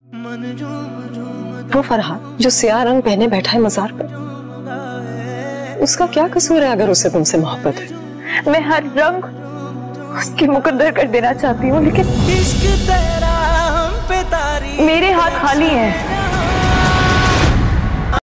वो फरहाद जो सियाह रंग पहने बैठा है मजार पर, उसका क्या कसूर है अगर उसे तुमसे मोहब्बत है? मैं हर रंग उसकी मुकद्दर कर देना चाहती हूँ, लेकिन मेरे हाथ खाली हैं।